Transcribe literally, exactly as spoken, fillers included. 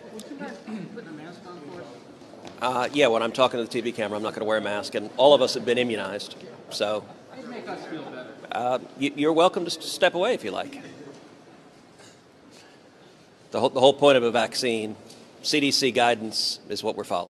Would you mind putting a mask on for us? Uh, yeah, when I'm talking to the T V camera, I'm not going to wear a mask, and all of us have been immunized. So It'd make us feel better. uh, you, you're welcome to step away if you like. The whole, the whole point of a vaccine, C D C guidance, is what we're following.